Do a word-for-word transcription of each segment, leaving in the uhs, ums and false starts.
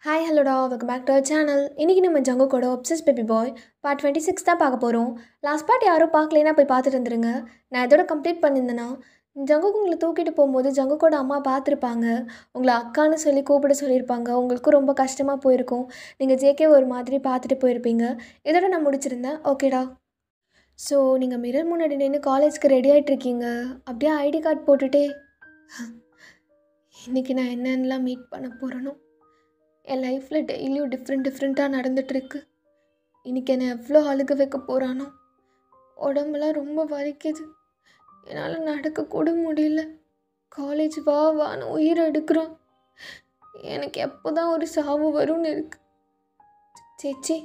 Hi ஹலோடா welcome back to our channel. இன்றைக்கி நம்ம ஜங்குக்கோட obsessed baby boy part twenty six தான் பார்க்க போகிறோம். லாஸ்ட் பார்ட் யாரும் பார்க்கலைன்னா போய் பார்த்துட்டு வந்துருங்க. நான் இதோட கம்ப்ளீட் பண்ணியிருந்தேன்னா ஜங்குக்கு உங்களை தூக்கிட்டு போகும்போது ஜங்குக்கோட அம்மா பார்த்துருப்பாங்க, உங்களை அக்கான்னு சொல்லி கூப்பிட சொல்லியிருப்பாங்க. உங்களுக்கும் ரொம்ப கஷ்டமாக போயிருக்கும். நீங்கள் ஜேகே ஒரு மாதிரி பார்த்துட்டு போயிருப்பீங்க. இதோட நான் முடிச்சிருந்தேன். ஓகேடா. ஸோ நீங்கள் மிரர் முன்னாடி நின்று காலேஜ்க்கு ரெடி ஆகிட்ருக்கீங்க. அப்படியே ஐடி கார்டு போட்டுகிட்டே இன்றைக்கி நான் என்னென்னலாம் மீட் பண்ண போகிறேனோ, என் லைஃப்பில் டெய்லியும் டிஃப்ரெண்ட் டிஃப்ரெண்ட்டாக நடந்துகிட்ருக்கு. இன்றைக்கி என்னை எவ்வளோ அழுக வைக்க போகிறானோ. உடம்புலாம் ரொம்ப வலிக்குது. என்னால் நடக்கக்கூட முடியல. காலேஜ் வா வான்னு உயிர் எடுக்கிறோம். எனக்கு எப்போ தான் ஒரு சாவு வரும்னு இருக்கு. சேச்சி,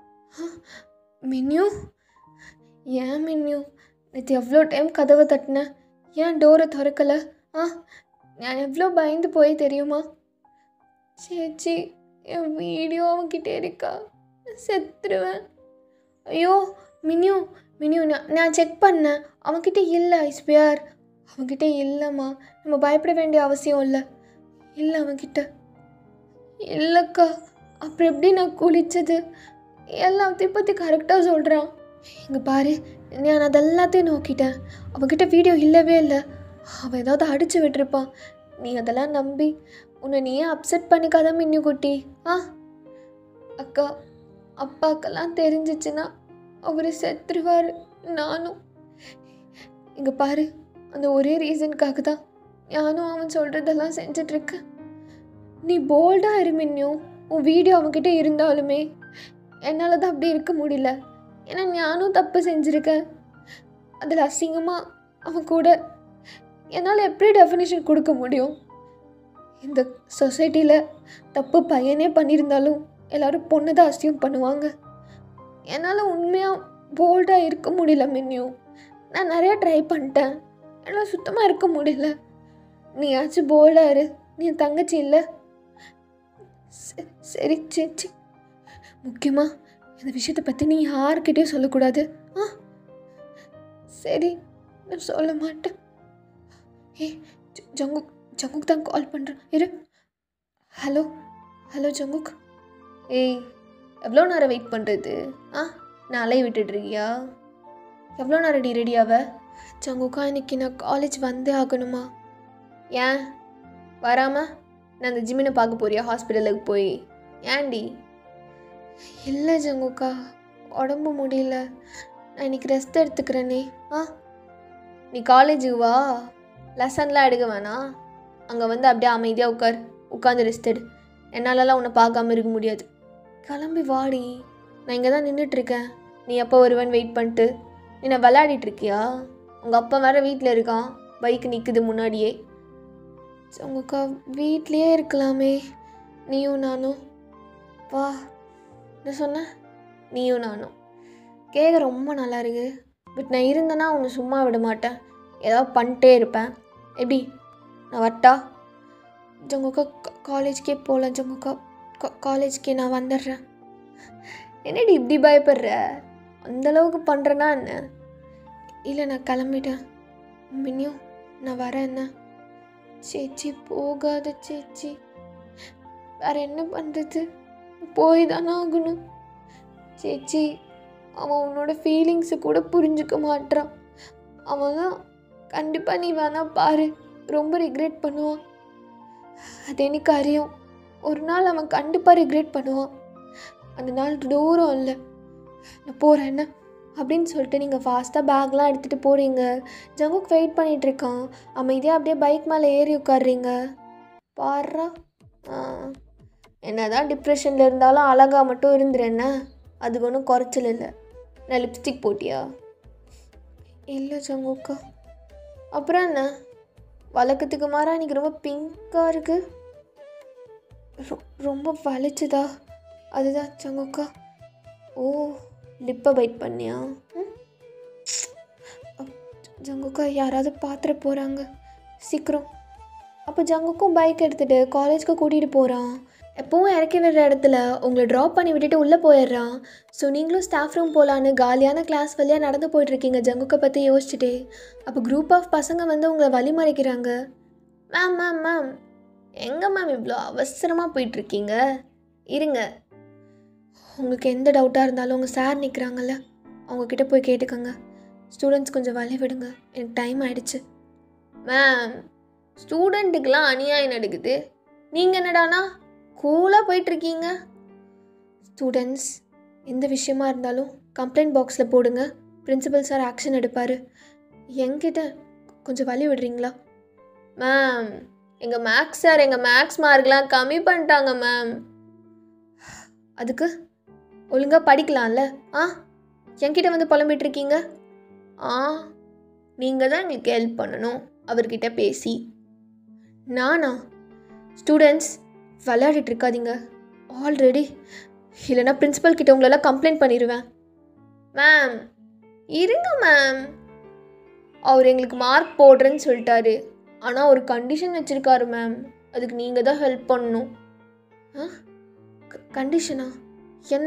மின்யூ, ஏன் மின்யூ நேற்று எவ்வளோ டைம் கதவை தட்டினேன், ஏன் டோரை திறக்கலை? ஆ நான் எவ்வளோ பயந்து போய் தெரியுமா? சேச்சி, என் வீடியோ அவன்கிட்ட இருக்கா? செத்துருவேன். ஐயோ மின்யூ மின்யூ நான் நான் செக் பண்ணேன், அவன்கிட்ட இல்லை. ஐஸ்பியார் அவன்கிட்ட இல்லைம்மா. நம்ம பயப்பட வேண்டிய அவசியம் இல்லை. இல்லை அவன்கிட்ட இல்லைக்கா. அப்புறம் எப்படி நான் குளித்தது எல்லாத்தையும் பற்றி கரெக்டாக சொல்கிறான். இங்கே பாரு, நான் அதெல்லாத்தையும் நோக்கிட்டேன். அவன்கிட்ட வீடியோ இல்லவே இல்லை. அவன் ஏதாவது அடித்து விட்டுருப்பான். நீ அதெல்லாம் நம்பி உன்னை நீயே அப்செட் பண்ணிக்காத மின்னு குட்டி. ஆ அக்கா, அப்பாக்கெல்லாம் தெரிஞ்சிச்சுன்னா அவர் செத்துருவார். நானும் இங்கே பாரு, அந்த ஒரே ரீசனுக்காக தான் நானும் அவன் சொல்கிறதெல்லாம் செஞ்சிட்ருக்கேன். நீ போல்டாக இரு மின்னியோ. உன் வீடியோ அவன்கிட்ட இருந்தாலுமே என்னால் தான் அப்படி இருக்க முடியல. ஏன்னா நானும் தப்பு செஞ்சுருக்கேன். அதில் அசிங்கமாக அவன் கூட என்னால் எப்படி டெஃபினேஷன் கொடுக்க முடியும்? இந்த சொசைட்டியில் தப்பு பையனே பண்ணியிருந்தாலும் எல்லோரும் பொண்ணு தான் அசியம் பண்ணுவாங்க. என்னால் உண்மையாக போல்டாக இருக்க முடியல மின்னியும். நான் நிறையா ட்ரை பண்ணிட்டேன், என்னால் சுத்தமாக இருக்க முடியல. நீயாச்சும் போல்டாக இரு. நீ தங்கச்சி இல்லை? சரி சேச்சி, முக்கியமாக இந்த விஷயத்தை பற்றி நீ யார்கிட்டையும் சொல்லக்கூடாது. ஆ சரி, நான் சொல்ல மாட்டேன். ஏ ஜங்குக் ஜங்குக் தான் கால் பண்ணுறேன், இரு. Hello hello Jungkook. ஏய், எவ்வளோ நேரம் வெயிட் பண்ணுறது? ஆ நான் அலைய விட்டுட்ருக்கியா? எவ்வளோ நேரம் டி ரெடியாவ? ஜங்குக்கா, இன்னைக்கு நான் காலேஜ் வந்தே ஆகணுமா? ஏன் வராமல் நான் அந்த ஜிம்மினை பார்க்க போறியா ஹாஸ்பிட்டலுக்கு போய்? ஏன்டி? இல்லை ஜங்குக்கா, உடம்பு முடியல. நான் இன்றைக்கி ரெஸ்ட் எடுத்துக்கிறேனே. ஆ நீ காலேஜுக்கு வா, லெசன்லாம் எடுக்க வேணாம். அங்கே வந்து அப்படியே அமைதியாக உட்கார், உட்காந்து ரெஸ்ட் எடு. என்னாலலாம் உன்னை பார்க்காம இருக்க முடியாது. கிளம்பி வாடி. நான் இங்கே தான் நின்றுட்டுருக்கேன். நீ எப்போ வருவேன்னு வெயிட் பண்ணிட்டு நீ நான் விளையாடிட்டுருக்கியா? உங்கள் அப்பா வேறு வீட்டில் இருக்கான், பைக்கு நிற்குது முன்னாடியே. உங்கக்கா வீட்லேயே இருக்கலாமே, நீயும் நானும். வா. என்ன சொன்ன? நீயும் நானும் கேட்க ரொம்ப நல்லா இருக்கு. பட் நான் இருந்தேன்னா உன்னை சும்மா விட மாட்டேன், ஏதாவது பண்ணிட்டே இருப்பேன். எப்படி? நான் வரட்டா? ஜங்குக்கா, காலேஜ்க்கே போகலாம் ஜங்குக்கா. காலேஜ்க்கே நான் வந்துடுறேன். என்னடி இப்படி பயப்படுற? அந்தளவுக்கு பண்ணுறேன்னா என்ன? இல்லை, நான் கிளம்பிட்டேன். மின்னியும் நான் வரேன். என்ன சேச்சி, போகாத சேச்சி. வேறு என்ன பண்ணுறது? போய் தானே ஆகணும். சேச்சி, அவன் உன்னோட ஃபீலிங்ஸை கூட புரிஞ்சுக்க மாட்டான். அவன் தான் கண்டிப்பாக நீ வேணா பாரு, ரொம்ப ரிக்ரெட் பண்ணுவான். அது எனக்கு அறியும். ஒரு நாள் அவன் கண்டிப்பாக ரிக்ரெட் பண்ணுவான். அந்த நாள் தூரம் இல்லை. நான் போகிறேன் என்ன அப்படின்னு சொல்லிட்டு நீங்கள் ஃபாஸ்ட்டாக பேக்லாம் எடுத்துகிட்டு போகிறீங்க. ஜங்குக் வெயிட் பண்ணிகிட்ருக்கான். அமைதியாக அப்படியே பைக் மேலே ஏறி உட்காடுறீங்க. பாடுறா, என்ன தான் டிப்ரெஷனில் இருந்தாலும் அழகாக மட்டும் இருந்துருஎன்ன, அதுக்கு ஒன்றும் குறைச்சல் இல்லை. நான் லிப்ஸ்டிக் போட்டியா? இல்லை ஜங்குக்கா. அப்புறம் என்ன, வழக்கத்துக்கு மாறா இன்றைக்கி ரொம்ப பிங்காக இருக்குது. ரொ ரொம்ப வலிச்சுதா? அதுதான் ஜங்குக்கா. ஓ, லிப்பை பைட் பண்ணியா? ஜங்குக்கா, யாராவது பார்த்துட்டு போகிறாங்க, சீக்கிரம். அப்போ ஜங்குக்கும் பைக் எடுத்துகிட்டு காலேஜ்க்கு கூட்டிகிட்டு போகிறான். எப்போவும் இறக்கி விடுற இடத்துல உங்களை ட்ராப் பண்ணி விட்டுட்டு உள்ளே போயிடுறான். ஸோ நீங்களும் ஸ்டாஃப் ரூம் போகலான்னு காலியான கிளாஸ் வழியாக நடந்து போயிட்டுருக்கீங்க ஜங்குக்கை பற்றி யோசிச்சுட்டே. அப்போ குரூப் ஆஃப் பசங்க வந்து உங்களை வழி மறைக்கிறாங்க. மேம் மேம் மேம் எங்கே மேம் இவ்வளோ அவசரமாக போயிட்டுருக்கீங்க? இருங்க, உங்களுக்கு எந்த டவுட்டாக இருந்தாலும் உங்கள் சார் நிற்கிறாங்கல்ல, அவங்கக்கிட்ட போய் கேட்டுக்கோங்க. ஸ்டூடெண்ட்ஸ் கொஞ்சம் வழி விடுங்க, எனக்கு டைம் ஆகிடுச்சு. மேம், ஸ்டூடெண்ட்டுக்கெலாம் அநியாயம் நடக்குது, நீங்கள் என்னடானா கூலாக போயிட்டுருக்கீங்க. ஸ்டூடெண்ட்ஸ், எந்த விஷயமா இருந்தாலும் கம்ப்ளைண்ட் பாக்ஸில் போடுங்க, பிரின்சிபல் சார் ஆக்ஷன் எடுப்பார். என்கிட்ட கொஞ்சம் வழி விடுறீங்களா? மேம், எங்கள் மேக்ஸ் சார் எங்கள் மேக்ஸ் மார்க்லாம் கம்மி பண்ணிட்டாங்க மேம். அதுக்கு ஒழுங்காக படிக்கலாம்ல? ஆ, என்கிட்ட வந்து புலம்பிகிட்ருக்கீங்க. ஆ, நீங்கள் தான் எங்களுக்கு ஹெல்ப் பண்ணணும் அவர்கிட்ட பேசி. நானா? ஸ்டூடெண்ட்ஸ், விளையாடிட்டு இருக்காதீங்க ஆல்ரெடி, இல்லைனா பிரின்சிபல் கிட்ட உங்களெல்லாம் கம்ப்ளைண்ட் பண்ணிடுவேன். மேம் இருங்க மேம், அவர் எங்களுக்கு மார்க் போடுறேன்னு சொல்லிட்டாரு, ஆனால் ஒரு கண்டிஷன் வச்சுருக்காரு மேம், அதுக்கு நீங்கள் தான் ஹெல்ப் பண்ணணும். ஆ, கண்டிஷனா? என்ன?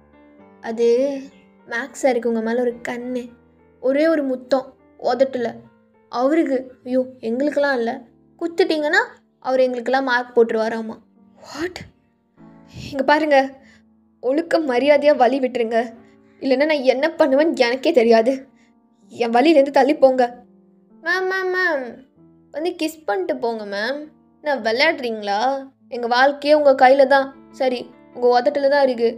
அது மேக்ஸ் சாருக்கு உங்கள் மேலே ஒரு கண்ணு, ஒரே ஒரு முத்தம் உதட்டல அவருக்கு. ஐயோ, எங்களுக்கெல்லாம் இல்லை, குத்துட்டிங்கன்னா அவர் எங்களுக்கெல்லாம் மார்க் போட்டுருவாராமா. வாட்? இங்கே பாருங்கள், ஒழுக்க மரியாதையாக வழி விட்டுருங்க, இல்லைன்னா நான் என்ன பண்ணுவேன்னு எனக்கே தெரியாது. என் வழியிலேருந்து தள்ளி போங்க. மேம் மேம் மேம் வந்து கிஸ் பண்ணிட்டு போங்க மேம். நான் விளையாடுறீங்களா? எங்கள் வாழ்க்கையே உங்கள் கையில் தான், சரி உங்கள் உதட்டில் தான் இருக்குது.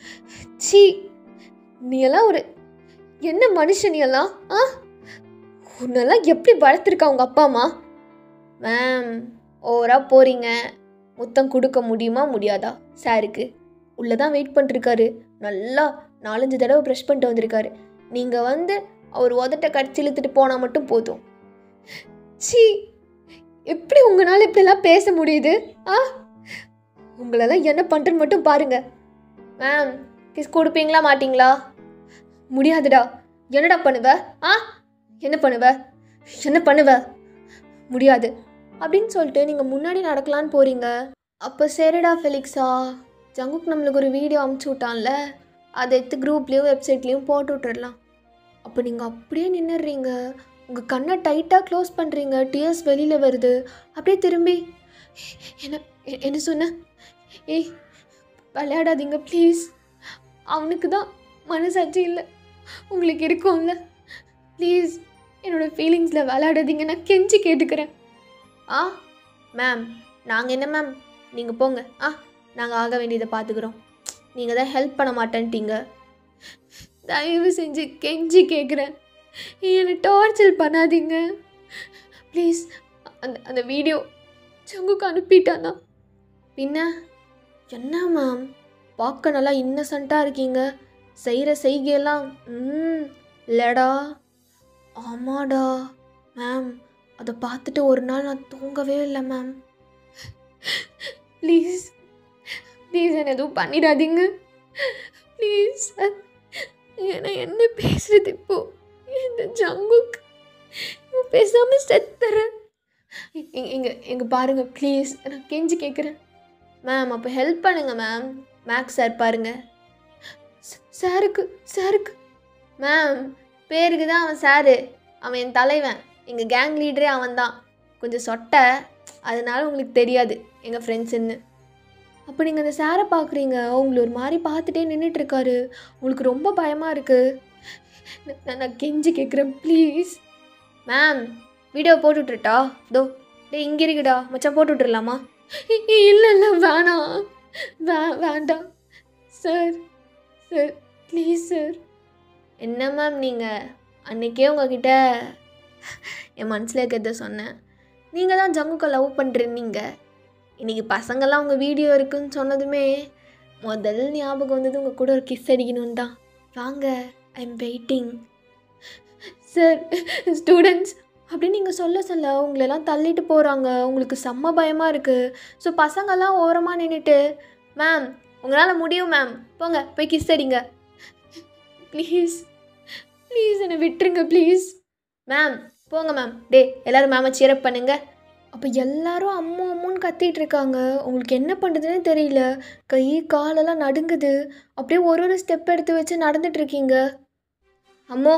சி, நீ எல்லாம் ஒரு என்ன மனுஷன் நீ எல்லாம்? ஆ, உன்னெல்லாம் எப்படி வளர்த்துருக்கா உங்கள் அப்பா அம்மா? மேம், ஓவராக போகிறீங்க. முத்தம் கொடுக்க முடியுமா முடியாதா சாருக்கு? உள்ளே தான் வெயிட் பண்ணிருக்காரு, நல்லா நாலஞ்சு தடவை ப்ரெஷ் பண்ணிட்டு வந்திருக்காரு. நீங்கள் வந்து அவர் உதட்டை கடிச்சு இழுத்துட்டு போனால் மட்டும் போதும். சி, எப்படி உங்களால் இப்படிலாம் பேச முடியுது? ஆ, உங்களெல்லாம் என்ன பண்ணுறேன்னு மட்டும் பாருங்கள். மேம், கிஸ் கொடுப்பீங்களா மாட்டிங்களா? முடியாதுடா. என்னடா பண்ணுவ? ஆ, என்ன பண்ணுவ? என்ன பண்ணுவ? முடியாது அப்படின்னு சொல்லிட்டு நீங்கள் முன்னாடி நடக்கலான்னு போகிறீங்க. அப்போ சரிடா ஃபெலிக்ஸா, ஜங்குக் நம்மளுக்கு ஒரு வீடியோ அமுச்சு விட்டான்ல, அதை எடுத்து குரூப்லேயும் வெப்சைட்லேயும் போட்டு விட்டுடலாம். அப்போ நீங்கள் அப்படியே நின்றுடுறீங்க, உங்கள் கண்ணை டைட்டாக க்ளோஸ் பண்ணுறீங்க, டியர்ஸ் வெளியில் வருது. அப்படியே திரும்பி என்ன என்ன சொன்ன? ஏய், விளையாடாதீங்க ப்ளீஸ். அவனுக்கு தான் மனசாட்சி இல்லை, உங்களுக்கு இருக்கும்ல. ப்ளீஸ் என்னோடய ஃபீலிங்ஸில் விளையாடாதீங்க, நான் கெஞ்சி கேட்டுக்கிறேன். ஆ மேம், நாங்கள் என்ன மேம், நீங்கள் போங்க. ஆ, நாங்கள் ஆக வேண்டியதை பார்த்துக்குறோம், நீங்கள் தான் ஹெல்ப் பண்ண மாட்டேன்ட்டீங்க. தயவு செஞ்சு கெஞ்சி கேட்குறேன், என்னை டார்ச்சர் பண்ணாதீங்க ப்ளீஸ். அந்த அந்த வீடியோ ஜங்குக்கு அனுப்பிட்டானா? பின்ன என்ன மேம், பார்க்க நல்லா இன்னசென்ட்டாக இருக்கீங்க, செய்கிற செய்கையெல்லாம் ம் இல்லடா. ஆமாடா மேம், அதை பார்த்துட்டு ஒரு நாள் நான் தூங்கவே இல்லை மேம். ப்ளீஸ் ப்ளீஸ் என்னை எதுவும் பண்ணிடாதீங்க ப்ளீஸ். ஏன்னா என்ன பேசுறது இப்போ இந்த ஜங்குக், பேசாமல் செத்துறேன். இங்கே இங்கே பாருங்கள் ப்ளீஸ், நான் கெஞ்சி கேட்குறேன். மேம், அப்போ ஹெல்ப் பண்ணுங்க மேம். மேக்ஸ் சார் பாருங்கள். சாருக்கு சாருக்கு மேம், பேருக்கு தான் அவன் சாரு, அவன் என் தலைவன், எங்கள் கேங் லீடரே அவன் தான். கொஞ்சம் சொட்டை, அதனால உங்களுக்கு தெரியாது எங்கள் ஃப்ரெண்ட்ஸுன்னு. அப்போ நீங்கள் அந்த சாரை பார்க்குறீங்க, உங்களை ஒரு மாதிரி பார்த்துட்டே நின்றுட்டுருக்காரு, உங்களுக்கு ரொம்ப பயமாக இருக்குது. நான் நான் கெஞ்சி கேட்குறேன் ப்ளீஸ். Ma'am, video போட்டுவிட்டுருட்டா? தோ டே இங்கே இருக்குடா மச்சான், போட்டு விட்டுருலாமா? இல்லை இல்லை வேணாம், வே வேண்டாம் சார் சார் ப்ளீஸ் சார். என்ன மேம் நீங்கள், அன்றைக்கே உங்ககிட்ட என் மனசில் இருக்கிறத சொன்னேன், நீங்கள் தான் ஜங்குக்கை லவ் பண்ணுறீங்க. இன்றைக்கி பசங்கள்லாம் உங்கள் வீடியோ இருக்குதுன்னு சொன்னதுமே முதல் ஞாபகம் வந்தது உங்கள் கூட ஒரு கிஸ் அடிக்கணுன்னு தான். வாங்க, I am waiting. Sir, students அப்படின்னு நீங்கள் சொல்ல சொல்ல உங்களெல்லாம் தள்ளிட்டு போகிறாங்க, உங்களுக்கு செம்ம பயமாக இருக்குது. ஸோ பசங்கள்லாம் ஓரமாக நின்றுட்டு, மேம் உங்களால் முடியும் மேம், போங்க போய் கிஸ் அடிங்க ப்ளீஸ் ப்ளீஸ், என்னை விட்டுருங்க ப்ளீஸ். மேம் போங்க மேம், டே எல்லோரும் மேமை சீரப் பண்ணுங்க. அப்போ எல்லாரும் அம்மு அம்முன்னு கத்திகிட்டு இருக்காங்க, உங்களுக்கு என்ன பண்ணுறதுன்னு தெரியல, கை காலெல்லாம் நடுங்குது, அப்படியே ஒரு ஒரு ஸ்டெப் எடுத்து வச்சு நடந்துட்டுருக்கீங்க. அம்மோ,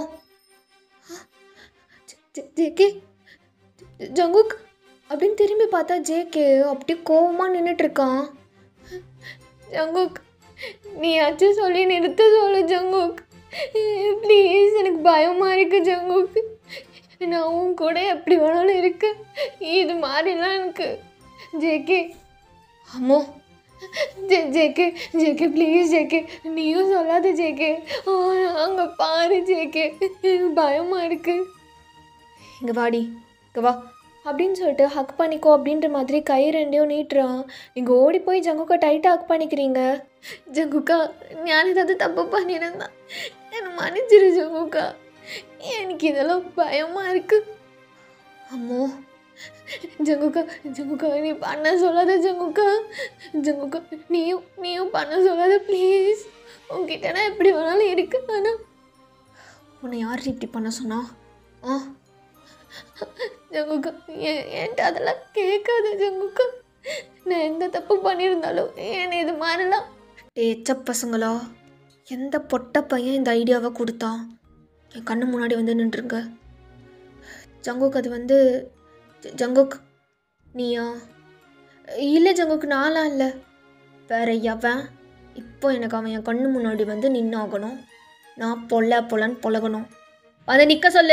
ஜேகே, ஜங்குக் அப்படின்னு திரும்பி பார்த்தா ஜேகே அப்படியே கோவமாக நின்றுட்டுருக்கான். ஜங்குக் நீயாச்சும் சொல்லி நிறுத்த சொல்லு ஜங்குக். ப்ளீஸ், எனக்கு பயமாக இருக்குது ஜங்குக். நான் உன் கூட எப்படி வேணாலும் இருக்கு. இது மாதிரிலாம் எனக்கு ஜேகே. அம்மோ J JK JK please JK, நீயும் சொல்லாத ஜேகே. அங்கே பாரு ஜேகே, பயமாக இருக்கு. இங்கே வாடி, இங்கே வா அப்படின்னு சொல்லிட்டு ஹக் பண்ணிக்கோ அப்படின்ற மாதிரி கை ரெண்டையும் நீட்டுறான். நீங்கள் ஓடி போய் ஜங்குக்கா டைட்டாக ஹக் பண்ணிக்கிறீங்க. ஜங்குக்கா, நான் ஏதாவது தப்பு பண்ணியிருந்தேன் எனக்கு மன்னிச்சிரு ஜங்குக்கா. எனக்கு இதெல்லாம் பயமாக இருக்குது. அம்மோ ஜங்குக்கா ஜங்குக்கா நீ பண்ண சொல்லாத ஜங்குக்கா. ஜங்குக்கா நீயும் நீயும் பண்ண சொல்லாத ப்ளீஸ். உங்ககிட்ட நான் எப்படி வேணாலும் இருக்கு. ஆனால் உன்னை யார் இப்படி பண்ண சொன்னா? ஆ ஜங்குக்கா, என்கிட்ட அதெல்லாம் கேட்காத ஜங்குக்கா. நான் எந்த தப்பு பண்ணியிருந்தாலும் என்னை இது மாதிரிலாம். ஏச்ச பசங்களா, எந்த பொட்ட பையன் இந்த ஐடியாவை கொடுத்தான்? என் கண்ணு முன்னாடி வந்து நின்றுருங்க. ஜங்குக், அது வந்து ஜங்குக் நீயா? இல்லை ஜங்குக், நான்லாம் இல்லை. வேற எவன்? இப்போ எனக்கு அவன் என் கண்ணு முன்னாடி வந்து நின்னாகணும். நான் பொல்ல பொலன்னு பொலகணும். அதை நிற்க சொல்லு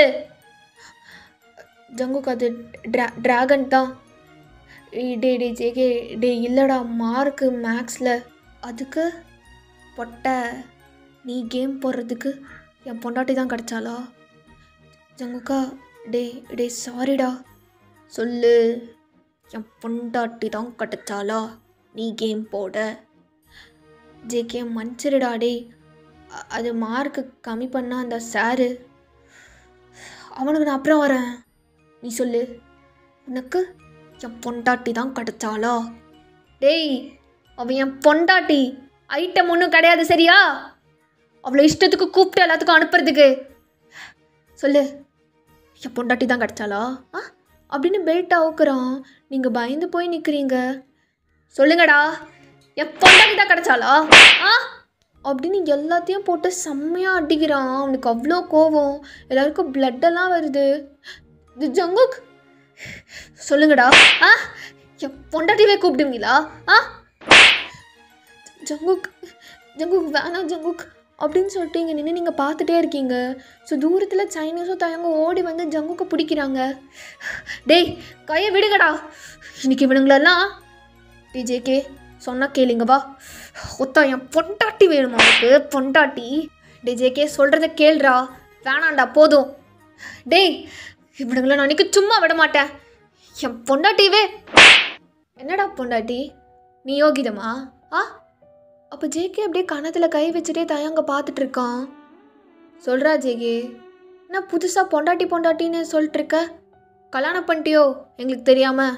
ஜங்குக். அது ட்ரா ட்ராகன் தான். டே டே ஜேகே டே இல்லைடா, மார்க்கு மேக்ஸில். அதுக்கு பொட்டை நீ கேம் போடுறதுக்கு என் பொண்டாட்டி தான் கிடச்சாளா? ஜங்குக்கா டே டே சாரிடா. சொல்லு, என் பொண்டாட்டி தான் கிடச்சாளா நீ கேம் போட? ஜேகே மன்னிச்சிருடா டே. அது மார்க்கு கம்மி பண்ணால் அந்த சாரு. அவனுக்கு நான் அப்புறம் வரேன். நீ சொல்லு, உனக்கு என் பொண்டாட்டி தான் கிடச்சாளா? டேய், அவன் என் பொண்டாட்டி, ஐட்டம் ஒன்றும் கிடையாது சரியா? அவ்வளோ இஷ்டத்துக்கு கூப்பிட்டு எல்லாத்துக்கும் அனுப்புறதுக்கு. சொல்லு, என் பொண்டாட்டி தான் கிடச்சாளா? ஆ அப்படின்னு பெல்ட் அவுக்குறான். நீங்கள் பயந்து போய் நிற்கிறீங்க. சொல்லுங்கடா, என் பொண்டாட்டி தான் கிடச்சாளா? ஆ அப்படின்னு எல்லாத்தையும் போட்டு செம்மையாக அடிக்கிறான். அவனுக்கு அவ்வளோ கோவம். எல்லாருக்கும் பிளட்டெல்லாம் வருது. இது ஜங்குக், சொல்லுங்கடா. ஆ என் பொண்டாட்டிவே கூப்பிடுவீங்களா? ஆ ஜங்குக் ஜங்குக் வேணாம் ஜங்குக் அப்படின்னு சொல்லிட்டு இங்கே நின்று நீங்கள் பார்த்துட்டே இருக்கீங்க. ஸோ தூரத்தில் சைனீஸும் தயங்க ஓடி வந்து ஜங்குக்கை பிடிக்கிறாங்க. டேய் கையை விடுங்கடா. இன்னைக்கு இவனுங்களெல்லாம் டிஜேகே சொன்னால் கேளுங்கவா. ஒத்தா என் பொண்டாட்டி வேணுமா உனக்கு? பொண்டாட்டி டிஜேகே சொல்கிறத கேள்றா. வேணாண்டா போதும். டேய் இவனுங்களை நான் அன்றைக்கி சும்மா விட மாட்டேன். என் பொண்டாட்டிவே. என்னடா பொண்டாட்டி? நீ யோகிதமா? ஆ அப்போ ஜேகே அப்படியே கணத்தில் கை வச்சுட்டே தயங்க பார்த்துட்ருக்கான். சொல்கிறா ஜேகே, என்ன புதுசாக பொண்டாட்டி பொண்டாட்டின்னு சொல்லிட்டுருக்க? கல்யாணம் பண்ணிட்டியோ எங்களுக்கு தெரியாமல்?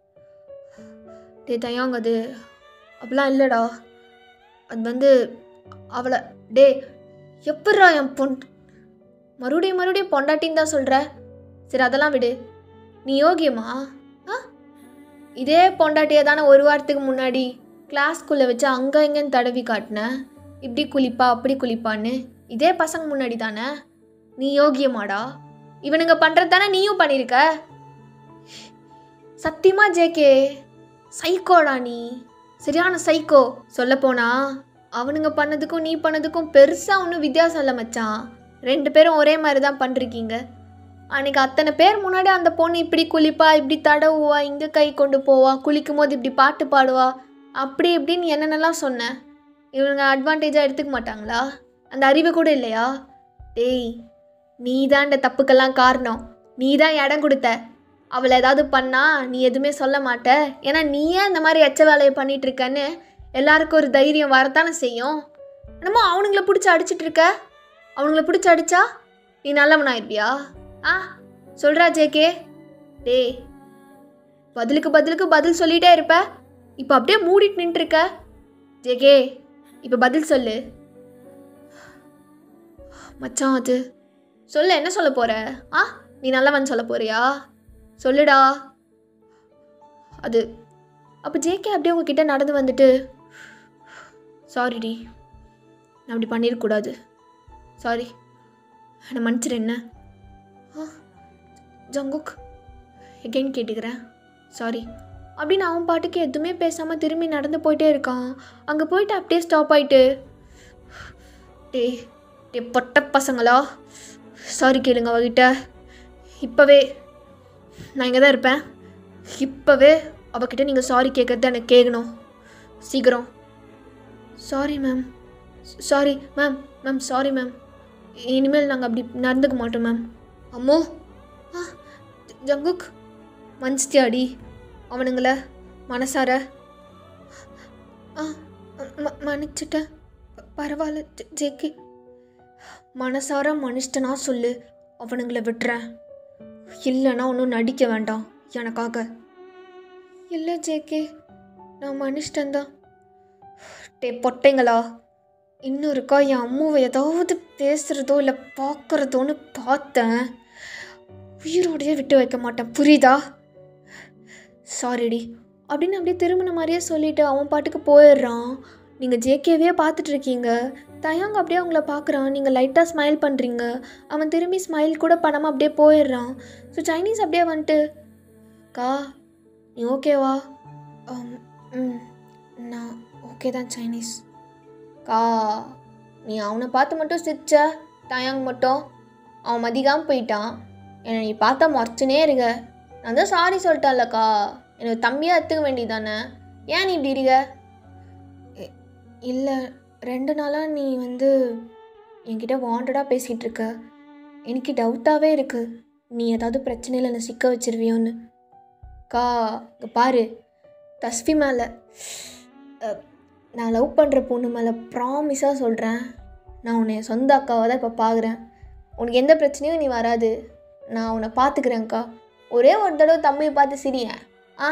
டே தயங்க, அது அப்படிலாம் இல்லைடா. அது வந்து அவளை. டே எப்பட்றா என் பொன் மறுபடியும் மறுபடியும் பொண்டாட்டின்னு தான் சொல்கிற? சரி அதெல்லாம் விடு. நீ யோகியமா? ஆ இதே பொண்டாட்டியை தானே ஒரு வாரத்துக்கு முன்னாடி கிளாஸ்குள்ளே வச்சு அங்கே எங்கேன்னு தடவி காட்டினேன். இப்படி குளிப்பா அப்படி குளிப்பான்னு. இதே பசங்க முன்னாடி தானே. நீ யோகியமாடா? இவனுங்க பண்ணுறது தானே நீயும் பண்ணியிருக்க. சத்தியமா ஜேகே சைக்கோடா நீ, சரியான சைக்கோ. சொல்லப்போனா அவனுங்க பண்ணதுக்கும் நீ பண்ணதுக்கும் பெருசாக ஒன்றும் வித்தியாசம் இல்லை மச்சான். ரெண்டு பேரும் ஒரே மாதிரி தான் பண்ணிருக்கீங்க. அன்றைக்கி அத்தனை பேர் முன்னாடி அந்த பொண்ணு இப்படி குளிப்பா இப்படி தடவுவா இங்கே கை கொண்டு போவா, குளிக்கும் போது இப்படி பாட்டு பாடுவா, அப்படி இப்படின்னு என்னென்னலாம் சொன்னேன். இவனுங்க அட்வான்டேஜாக எடுத்துக்க மாட்டாங்களா? அந்த அறிவு கூட இல்லையா? டேய் நீ தான் இந்த தப்புக்கெல்லாம் காரணம். நீ தான் இடம் கொடுத்த. அவளை ஏதாவது பண்ணால் நீ எதுவுமே சொல்ல மாட்ட. ஏன்னா நீயே இந்த மாதிரி எச்ச வேலையை பண்ணிகிட்ருக்கன்னு எல்லாருக்கும் ஒரு தைரியம் வரத்தானே செய்யும். என்னமோ அவனுங்கள பிடிச்சி அடிச்சிட்ருக்க. அவனுங்கள பிடிச்சி அடித்தா நீ நல்லவனாயிருப்பியா? ஆ சொல்கிறா ஜேகே. டேய் பதிலுக்கு பதிலுக்கு பதில் சொல்லிகிட்டே இருப்ப. இப்போ அப்படியே மூடிட்டு நின்றுருக்க. ஜேகே இப்போ பதில் சொல்லு மச்சான். அது சொல்ல என்ன சொல்ல போகிற? ஆ நீ நல்லவன் சொல்ல போறியா? சொல்லுடா. அது அப்போ ஜேகே அப்படியே உங்ககிட்ட நடந்து வந்துட்டு, சாரிடி நான் அப்படி பண்ணிடக்கூடாது, சாரி என்னை மன்னிச்சிரு. என்ன ஆ ஜங்குக் எகெயின் கேட்டுக்கிறேன், சாரி அப்படின்னு அவன் பாட்டுக்கு எதுவுமே பேசாமல் திரும்பி நடந்து போயிட்டே இருக்கான். அங்கே போயிட்டு அப்படியே ஸ்டாப் ஆகிட்டு, டே டே பொட்ட பசங்களா, சாரி கேளுங்க அவகிட்ட. இப்போவே நான் இங்கே தான் இருப்பேன். இப்போவே அவகிட்ட நீங்கள் சாரி கேட்குறது எனக்கு கேட்கணும், சீக்கிரம். Sorry ma'am, sorry ma'am, ma'am sorry ma'am. இனிமேல் நாங்கள் அப்படி நடந்துக்க மாட்டோம் மேம். அம்மோ, ஆ ஜங்குக் மன்னிச்சிட்டியாடி அவனுங்கள மனசார? ஆ ம மன்னிச்சிட்டேன், பரவாயில்ல ஜேகே. மனசார மன்னிச்சிட்டனா சொல்லு, அவனுங்களை விட்டுறேன். இல்லைன்னா ஒன்றும் நடிக்க வேண்டாம் எனக்காக. இல்லை ஜேகே, நான் மன்னிச்சிட்டேன் தான். டே பொட்டைங்களா, இன்னும் இருக்கா என் அம்மாவை ஏதாவது பேசுகிறதோ இல்லை பார்க்குறதோன்னு பார்த்தேன், உயிரோடையே விட்டு வைக்க மாட்டேன், புரியுதா? சாரிடி அப்படின்னு அப்படியே திரும்பின மாதிரியே சொல்லிவிட்டு அவன் பாட்டுக்கு போயிடுறான். நீங்கள் ஜேகேவே பார்த்துட்ருக்கீங்க. தயாங் அப்படியே அவங்கள பார்க்குறான். நீங்கள் லைட்டாக ஸ்மைல் பண்ணுறீங்க. அவன் திரும்பி ஸ்மைல் கூட பண்ணாமல் அப்படியே போயிடுறான். ஸோ சைனீஸ் அப்படியே வந்துட்டு, கா நீ ஓகேவா? ம் நான் ஓகே தான் சைனீஸ். கா நீ அவனை பார்த்து மட்டும் சிரிச்ச, தயாங் மட்டும் அவன் மதிக்காமல் போயிட்டான். என்னை நீ பார்த்தா முறைச்சுனே இருக்க. நான் தான் சாரி சொல்லிட்டான்லக்கா, எனக்கு தம்பியாக எடுத்துக்க வேண்டியதானே, ஏன் நீ இப்படி இருக்க? இல்லை, ரெண்டு நாளாக நீ வந்து என்கிட்ட வாண்டடாக பேசிகிட்டு இருக்க. எனக்கு டவுட்டாகவே இருக்குது, நீ ஏதாவது பிரச்சனையில் என்னை சிக்க வச்சிருவியோன்னு. கா இங்கே பாரு, தஸ்வி மேலே, நான் லவ் பண்ணுற பொண்ணு மேலே ப்ராமிஸாக சொல்கிறேன், நான் உன்னை சொந்த அக்காவை தான் இப்போ பார்க்குறேன். உனக்கு எந்த பிரச்சனையும் நீ வராது, நான் உன்னை பார்த்துக்கிறேன்க்கா. ஒரே ஒரு தடவை தம்பியை பார்த்து சிரியா. ஆ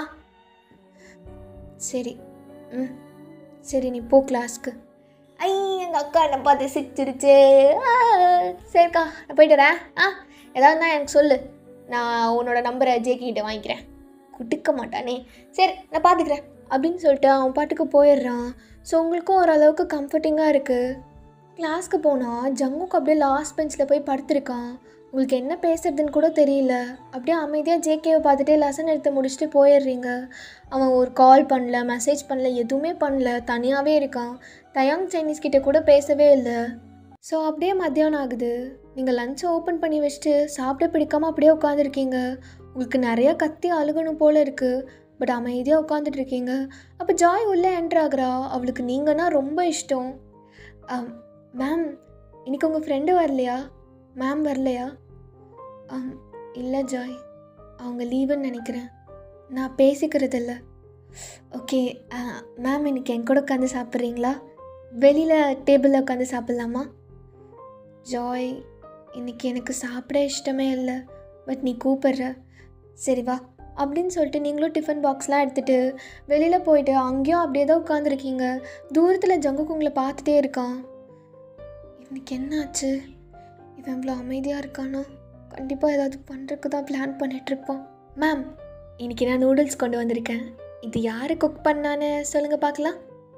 சரி, ம் சரி நீ போ கிளாஸ்க்கு. ஐ எங்கள் அக்கா என்னை பார்த்து சிரிச்சிருச்சு. சரிக்கா நான் போயிட்டு வரேன். ஆ ஏதாவது தான் எனக்கு சொல்லு, நான் உன்னோட நம்பரை ஜேகிட்ட வாங்கிக்கிறேன். குடுக்க மாட்டானே, சரி நான் பார்த்துக்கிறேன் அப்படின்னு சொல்லிட்டு அவன் பாட்டுக்கு போயிடுறான். ஸோ உங்களுக்கும் ஓரளவுக்கு கம்ஃபர்டிங்காக இருக்குது. கிளாஸ்க்கு போனால் ஜங்குக்கு அப்படியே லாஸ்ட் பெஞ்சில் போய் படுத்துருக்கான். உங்களுக்கு என்ன பேசுறதுன்னு கூட தெரியல. அப்படியே அமைதியாக ஜேகேவை பார்த்துட்டே லெசன் எடுத்து முடிச்சுட்டு போயிடுறீங்க. அவன் ஒரு கால் பண்ணல, மெசேஜ் பண்ணல, எதுவுமே பண்ணல, தனியாகவே இருக்கான். தயாங் சைனீஸ் கிட்டே கூட பேசவே இல்லை. ஸோ அப்படியே மத்தியானம் ஆகுது. நீங்கள் லஞ்சை ஓப்பன் பண்ணி வச்சுட்டு சாப்பிட பிடிக்காமல் அப்படியே உட்காந்துருக்கீங்க. உங்களுக்கு நிறையா கத்தி அழுகணும் போல் இருக்குது. பட் அமைதியாக உட்காந்துட்ருக்கீங்க. அப்போ ஜாய் உள்ளே என்ட்ரு ஆகுறா. அவளுக்கு நீங்கன்னா ரொம்ப இஷ்டம். மேம் இன்றைக்கி உங்கள் ஃப்ரெண்டு வரலையா? மேம் வரலையா? இல்லை ஜாய், அவங்க லீவுன்னு நினைக்கிறேன், நான் பேசிக்கிறது இல்லை. ஓகே மேம், இன்றைக்கி என் கூட உட்காந்து சாப்பிட்றீங்களா? வெளியில் டேபிளில் உட்காந்து சாப்பிட்லாமா? ஜாய் இன்றைக்கி எனக்கு சாப்பிட இஷ்டமே இல்லை, பட் நீ கூப்பிட்ற, சரி வா அப்படின்னு சொல்லிட்டு நீங்களும் டிஃபன் பாக்ஸ்லாம் எடுத்துகிட்டு வெளியில் போயிட்டு அங்கேயும் அப்படியே தான் உட்காந்துருக்கீங்க. தூரத்தில் ஜங்குக்கு உங்களை பார்த்துட்டே இருக்கான். இன்றைக்கி என்ன ஆச்சு, இவன் இவ்வளோ அமைதியாக இருக்கானா? கண்டிப்பாக ஏதாவது பண்ணுறதுக்கு தான் பிளான் பண்ணிகிட்ருப்பான். மேம் இன்றைக்கி நான் நூடுல்ஸ் கொண்டு வந்திருக்கேன். இது யார் குக் பண்ணான்னு சொல்லுங்கள் பார்க்கலாம்.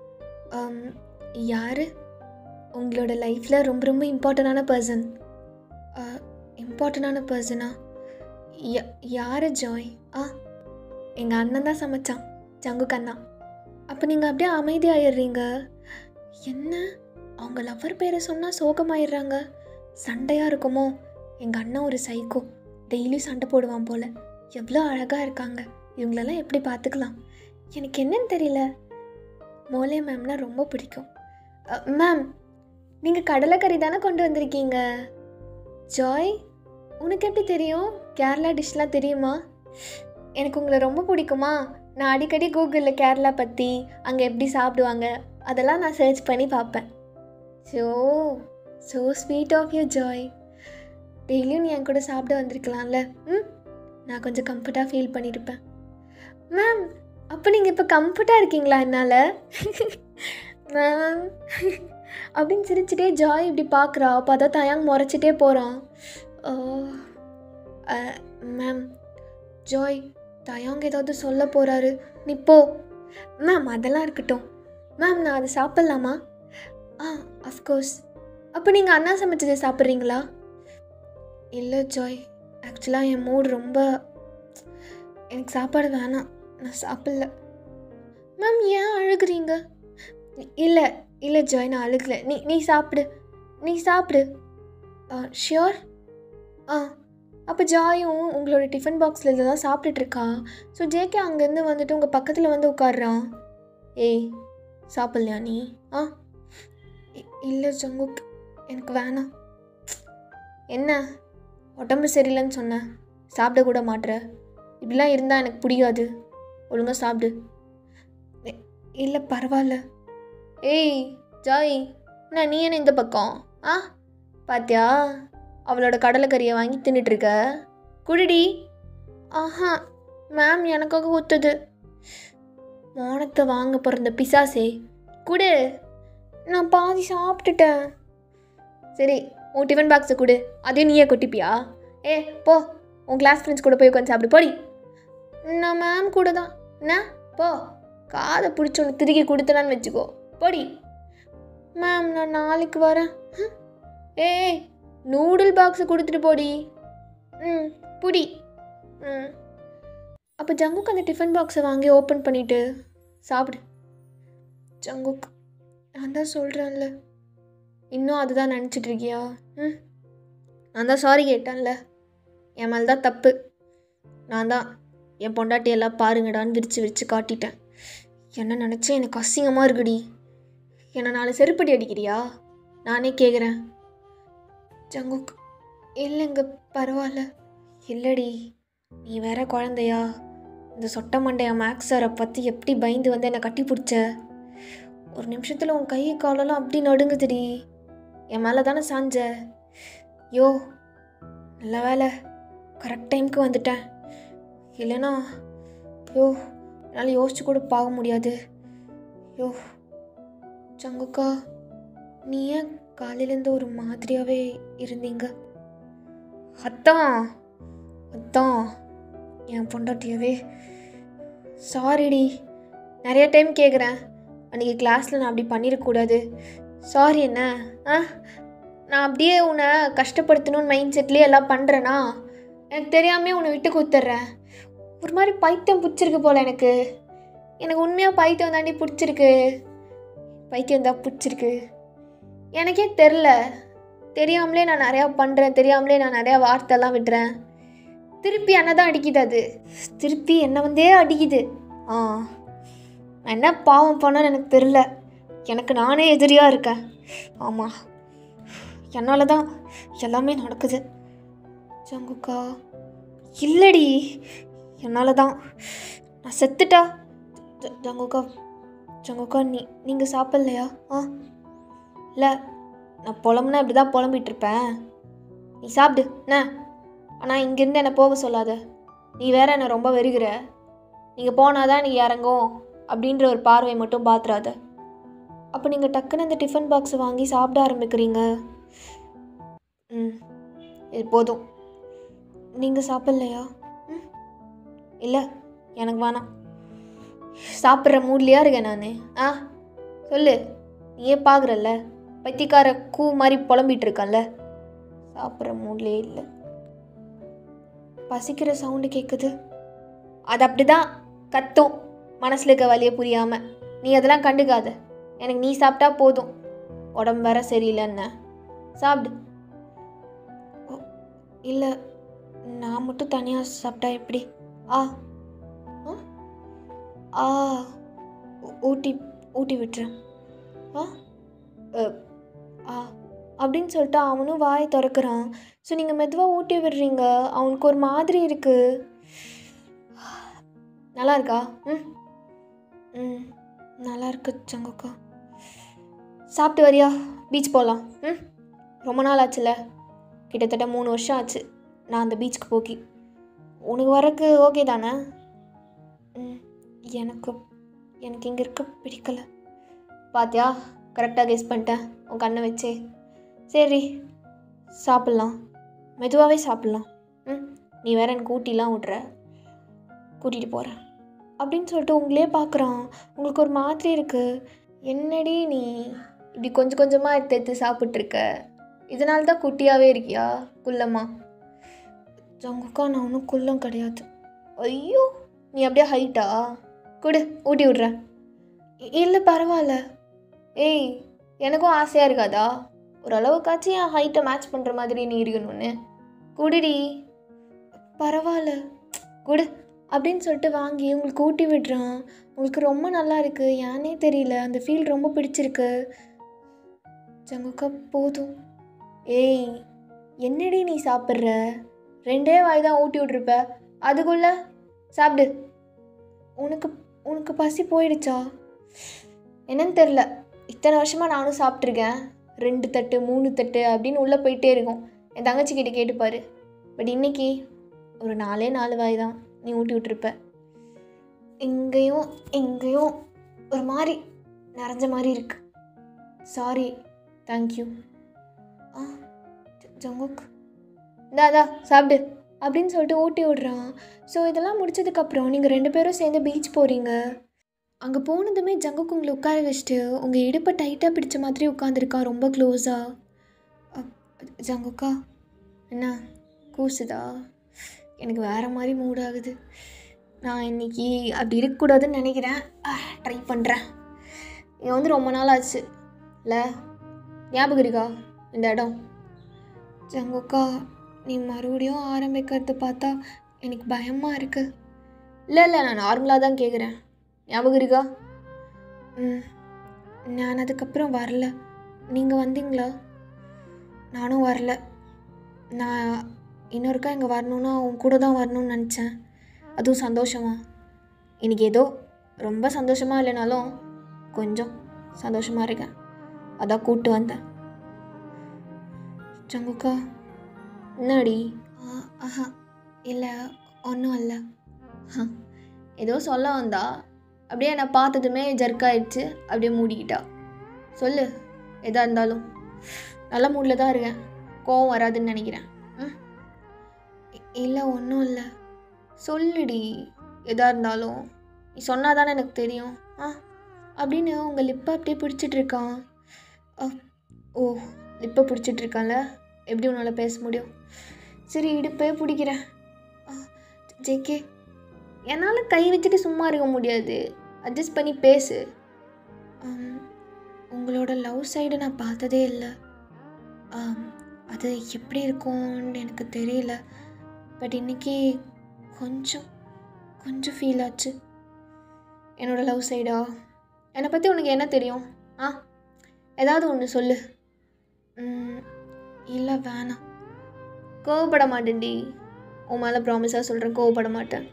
யார்? உங்களோட லைஃப்பில் ரொம்ப ரொம்ப இம்பார்ட்டண்டான பர்சன். இம்பார்ட்டண்டான பர்சனா? யா யார் ஜாய்? ஆ எங்கள் அண்ணன் தான் சமைச்சான், ஜங்குக் அண்ணா. அப்போ நீங்கள் அப்படியே அமைதியாகிடுறீங்க. என்ன அவங்க லவ்வர் பேரை சொன்னால் சோகமாயிடுறாங்க. சண்டையாக இருக்குமோ? எங்கள் அண்ணன் ஒரு சைக்கோ, டெய்லியும் சண்டை போடுவான் போல். எவ்வளோ அழகாக இருக்காங்க, இவங்களெல்லாம் எப்படி பார்த்துக்கலாம்? எனக்கு என்னன்னு தெரியல, மோலே மேம்னா ரொம்ப பிடிக்கும். மேம் நீங்கள் கடலைக்கறி தானே கொண்டு வந்திருக்கீங்க? ஜாய் உனக்கு எப்படி தெரியும்? கேரளா டிஷ்லாம் தெரியுமா? எனக்கு உங்களை ரொம்ப பிடிக்குமா? நான் அடிக்கடி கூகுளில் கேரளா பற்றி, அங்கே எப்படி சாப்பிடுவாங்க அதெல்லாம் நான் சர்ச் பண்ணி பார்ப்பேன். So so sweet of you joy. டெய்லியும் நீ என் கூட சாப்பிட வந்திருக்கலாம்ல. ம் நான் கொஞ்சம் கம்ஃபர்ட்டாக ஃபீல் பண்ணியிருப்பேன். மேம் அப்போ நீங்கள் இப்போ கம்ஃபர்ட்டாக இருக்கீங்களா என்னால்? மேம் அப்படின்னு சிரிச்சிட்டே ஜாய் இப்படி பார்க்குறா. அப்போ அதான் தயாங் முறைச்சிட்டே போகிறான். மேம் ஜாய் தயாங் ஏதாவது சொல்ல போகிறாரு, நீ போ. மேம் அதெல்லாம் இருக்கட்டும். மேம் நான் அதை சாப்பிட்லாமா? ஆ அஃப்கோர்ஸ். அப்போ நீங்கள் அண்ணா சமைச்சதை சாப்பிட்றீங்களா? இல்லை ஜாய், ஆக்சுவலாக என் மூடு ரொம்ப, எனக்கு சாப்பாடு வேணாம். நான் சாப்பிடல. மேம் ஏன் அழுகுறீங்க? இல்லை இல்லை ஜாய், நான் அழுகலை. நீ நீ சாப்பிடு, நீ சாப்பிடு. ஷியோர்? ஆ அப்போ ஜாயும் உங்களோட டிஃபன் பாக்ஸில் இதில் தான் சாப்பிட்டுட்ருக்கா. ஸோ ஜேகே அங்கேருந்து வந்துட்டு உங்கள் பக்கத்தில் வந்து உட்காடுறான். ஏய் சாப்பிட்லையா நீ? ஆ இல்லை ஜங்குக், எனக்கு வேணாம். என்ன உடம்பு சரியில்லைன்னு சொன்னேன், சாப்பிடக்கூட மாட்டுற. இப்படிலாம் இருந்தால் எனக்கு பிடிக்காது. ஒழுங்காக சாப்பிடு. இல்லை பரவாயில்ல. ஏய் ஜாய், என்ன நீ என்ன இந்த பக்கம்? ஆ பாத்தியா, அவளோட கடலைக்கறியை வாங்கி தின்னுட்டுருக்க. குடிடி. ஆஹா மேம், எனக்காக ஊற்றுது. மோனத்தை வாங்க பிறந்த பிசாசே, குடு. நான் பாதி சாப்பிட்டுட்டேன். சரி, உன் டிஃபன் பாக்ஸை கொடு, அதையும் நீயே கொட்டிப்பியா? ஏ போ, உன் கிளாஸ் ஃப்ரெண்ட்ஸ் கூட போய் உட்காந்து சாப்பிடு போடி. நான் மேம் கூட தான். என்ன போ, காதை பிடிச்சி ஒன்று திருக்கி கொடுத்தனான்னு வச்சுக்கோ, போடி. மேம் நான் நாளைக்கு வரேன். ஏய் நூடுல் பாக்ஸை கொடுத்துட்டு போடி. ம் புடி. ம் அப்போ ஜங்குக் அந்த டிஃபன் பாக்ஸை வாங்கி ஓப்பன் பண்ணிவிட்டு சாப்பிடு. ஜங்குக், நான் தான் சொல்கிறேன்ல, இன்னும் அதுதான் நினச்சிட்ருக்கியா? ம் நான் தான் சாரி கேட்டேன்ல, என் மேலே தான் தப்பு. நான் தான் என் பொண்டாட்டி எல்லாம் பாருங்கடான்னு விரித்து விரித்து காட்டிட்டேன். என்ன நினச்சேன், எனக்கு அசிங்கமாக இருக்குடி. என்னை நாலு செருப்படி அடிக்கிறியா? நானே கேட்குறேன். ஜங்குக், இல்லைங்க பரவாயில்ல. இல்லடி, நீ வேற குழந்தையா? இந்த சொட்ட மண்டையா மேக்ஸ் சாரை பற்றி எப்படி பயந்து வந்து என்னை கட்டி பிடிச்ச. ஒரு நிமிஷத்தில் உன் கை காலெல்லாம் அப்படி நடுங்குதுடி. என் மேலே தானே சாஞ்ச. யோ நல்ல வேலை, கரெக்ட் டைமுக்கு வந்துட்டேன். இல்லைனா யோ என்னால் யோசிச்சு கூட பார்க்க முடியாது. யோ ஜங்குக்கா, நீ ஏன் காலையிலேருந்து ஒரு மாதிரியாகவே இருந்தீங்க? அதான் அதான் என் பொண்டாட்டியாவே. சாரிடி, நிறைய டைம் கேட்குறேன். அன்றைக்கி கிளாஸில் நான் அப்படி பண்ணிடக்கூடாது. சாரி. என்ன ஆ நான் அப்படியே உன்னை கஷ்டப்படுத்தணும்னு மைண்ட் செட்லேயே எல்லாம் பண்ணுறேன்னா? எனக்கு தெரியாமே உன்னை விட்டு கொடுத்துட்றேன். ஒரு மாதிரி பைத்தியம் பிடிச்சிருக்கு போல் எனக்கு. எனக்கு உண்மையாக பைத்தியம் தாண்டி பிடிச்சிருக்கு. பைத்தியம் தான் பிடிச்சிருக்கு. எனக்கே தெரில, தெரியாமலே நான் நிறையா பண்ணுறேன், தெரியாமலே நான் நிறையா வார்த்தைலாம் விடுறேன். திருப்பி என்ன தான் அடிக்குது, அது திருப்பி என்ன வந்தே அடிக்குது. ஆ நான் என்ன பாவம் பண்ணேன்னு எனக்கு தெரில. எனக்கு நானே எதிரியாக இருக்கேன். ஆமாம், என்னால் தான் எல்லாமே நடக்குது. ஜங்குக்கா, இல்லடி, என்னால் தான். நான் செத்துட்டா. ஜங்குக்கா ஜங்குக்கா நீ நீங்கள் சாப்பிட்லையா? ஆ இல்லை, நான் புலம்புனா இப்படி தான் புலம்பிகிட்ருப்பேன். நீ சாப்பிடு என்ன. ஆனால் இங்கேருந்து என்னை போக சொல்லாத. நீ வேற என்னை ரொம்ப வெறுகிற. நீங்கள் போனால் தான் நீ இறங்கும் அப்படின்ற ஒரு பார்வை மட்டும் பார்த்துறாத. அப்போ நீங்கள் டக்குன்னு அந்த டிஃபன் பாக்ஸை வாங்கி சாப்பிட ஆரம்பிக்கிறீங்க. ம் இது போதும். நீங்கள் சாப்பிட்லையா? ம் இல்லை, எனக்கு வேணாம். சாப்பிட்ற மூட்லையா இருக்கேன் நான். ஆ சொல்லு, நீயே பார்க்குறல்ல, பைத்தியக்கார கூ மாதிரி புலம்பிகிட்டு இருக்கல்ல. சாப்பிட்ற மூட்லேயே இல்லை. பசிக்கிற சவுண்டு கேட்குது. அது அப்படி தான் கத்தும், மனசில் இருக்க வழியை புரியாமல். நீ அதெல்லாம் கண்டுக்காத. எனக்கு நீ சாப்பிட்டா போதும். உடம்பு வேற சரியில்லைன்னு சாப்பிடு. இல்லை, நான் மட்டும் தனியாக சாப்பிட்டா எப்படி? ஆ ஆ ஊட்டி ஊட்டி விட்டுறேன். ஆ ஆ அப்படின்னு சொல்லிட்டு அவனும் வாயை திறக்கிறான். ஸோ நீங்கள் மெதுவாக ஊட்டி விடுறீங்க. அவனுக்கு ஒரு மாதிரி இருக்குது. நல்லா இருக்கா? ம் ம் நல்லா இருக்கு ஜங்குக்கா. சாப்பிட்டு வரியா? பீச் போகலாம். ம் ரொம்ப நாள் ஆச்சுல்ல, கிட்டத்தட்ட மூணு வருஷம் ஆச்சு நான் அந்த பீச்சுக்கு போக்கி. உனக்கு வரக்கு ஓகே தானே? ம் எனக்கு எனக்கு இங்கே இருக்க பிடிக்கலை. பாத்தியா, கரெக்டாக கெஸ் பண்ணிட்டேன் உன் கண்ணை வச்சே. சரி சாப்பிட்லாம், மெதுவாகவே சாப்பிட்லாம். ம் நீ வேற எனக்கு ஊட்டிலாம் விட்ற, கூட்டிகிட்டு போகிறேன் அப்படின்னு சொல்லிட்டு உங்களே பார்க்குறான். உங்களுக்கு ஒரு மாதிரி இருக்குது. என்னடி நீ இப்படி கொஞ்சம் கொஞ்சமாக எடுத்து எடுத்து சாப்பிட்ருக்க? இதனால தான் குட்டியாகவே இருக்கியா, குள்ளம்மா? ஜங்குக்கா, நான் ஒன்றும் குள்ளம் கிடையாது. ஐயோ நீ அப்படியே ஹைட்டா? கொடு, ஊட்டி விட்றேன். இல்லை பரவாயில்ல. ஏய், எனக்கும் ஆசையாக இருக்காதா? ஓரளவுக்காச்சும் என் ஹைட்டை மேட்ச் பண்ணுற மாதிரி நீ இருக்கணும்னு. குடிடி. பரவாயில்ல குடு அப்படின்னு சொல்லிட்டு வாங்கி உங்களுக்கு ஊட்டி விடுறான். உங்களுக்கு ரொம்ப நல்லா இருக்குது, ஏன்னே தெரியல, அந்த ஃபீல் ரொம்ப பிடிச்சிருக்கு. ஜங்குக்கா போதும். ஏய், என்னடி நீ சாப்பிட்ற? ரெண்டே வாய் தான் ஊட்டி விட்ருப்ப, அதுக்குள்ளே சாப்பிடு. உனக்கு உனக்கு பசி போயிடுச்சா என்னன்னு தெரில. இத்தனை வருஷமாக நானும் சாப்பிட்ருக்கேன், ரெண்டு தட்டு மூணு தட்டு அப்படின்னு உள்ளே போயிட்டே இருக்கும். என் தங்கச்சிக்கிட்ட கேட்டுப்பாரு. பட் இன்றைக்கி ஒரு நாலே நாலு வாய் தான் நீ ஊட்டி விட்டுருப்ப. இங்கேயும் இங்கேயும் ஒரு மாதிரி நிறைஞ்ச மாதிரி இருக்கு. சாரி. தேங்க்யூ. ஆ ஜங்குக், இந்தாதா சாப்பிடு அப்படின்னு சொல்லிட்டு ஊட்டி விடுறான். ஸோ இதெல்லாம் முடிச்சதுக்கப்புறம் நீங்கள் ரெண்டு பேரும் சேர்ந்து பீச் போகிறீங்க. அங்கே போனதுமே ஜங்குக் உங்களை உட்கார வச்சுட்டு உங்கள் இடுப்பை டைட்டாக பிடிச்ச மாதிரி உட்காந்துருக்கான், ரொம்ப க்ளோஸாக. ஜங்குக்கா, என்ன கூசுதா? எனக்கு வேறு மாதிரி மூட் ஆகுது. நான் இன்றைக்கி அப்படி இருக்கக்கூடாதுன்னு நினைக்கிறேன். ட்ரை பண்ணுறேன். இது வந்து ரொம்ப நாள் ஆச்சு இல்லை? ஞாபகம் இருக்கா இந்த இடம்? ஜங்குக்கா, நீ மறுபடியும் ஆரம்பிக்கிறது பார்த்தா எனக்கு பயமாக இருக்குது. இல்லை இல்லை நான் நார்மலாக தான் கேட்குறேன். ஞாபகம் இருக்கா? ம் நான் அதுக்கப்புறம் வரல. நீங்கள் வந்தீங்களா? நானும் வரல. நான் இன்னொருக்கா இங்கே வரணுன்னா உன் கூட தான் வரணும்னு நினச்சேன். அதுவும் சந்தோஷமா? இன்றைக்கி ஏதோ ரொம்ப சந்தோஷமாக இல்லைனாலும் கொஞ்சம் சந்தோஷமாக இருக்கேன், அதான் கூப்பிட்டு வந்தேன். ஜங்குக்கா, என்னடி? ஆஹா இல்லை, ஒன்றும் இல்லை. ஏதோ சொல்ல வந்தா, அப்படியே என்னை பார்த்ததுமே ஜர்க்காயிடுச்சு, அப்படியே மூடிக்கிட்டா. சொல்லு, எதாக இருந்தாலும். நல்ல மூடில் தான் இருக்கேன், கோவம் வராதுன்னு நினைக்கிறேன். ம் இல்லை ஒன்றும் இல்லை, சொல்லுடி எதாக இருந்தாலும். நீ சொன்னால் தானே எனக்கு தெரியும். ஆ அப்படின்னு உங்கள் லிப்பை அப்படியே பிடிச்சிட்ருக்கான். ஓ, லிப்பை பிடிச்சிட்ருக்கான்ல, எப்படி உன்னால் பேச முடியும்? சரி, இடுப்பே பிடிக்கிறேன். ஜேகே, என்னால் கை வச்சுட்டு சும்மா இருக்க முடியாது, அட்ஜஸ்ட் பண்ணி பேசு. உங்களோட லவ் சைடு நான் பார்த்ததே இல்லை, அது எப்படி இருக்கும்னு எனக்கு தெரியல. பட் இன்றைக்கி கொஞ்சம் கொஞ்சம் ஃபீல் ஆச்சு. என்னோடய லவ் சைடா? என்னை பற்றி உனக்கு என்ன தெரியும்? ஆ ஏதாவது ஒன்று சொல்லு. இல்லை வேணாம். கோவப்பட மாட்டேன்டி, உன் மேலே ப்ராமிஸாக சொல்கிறேன், கோவப்பட மாட்டேன்.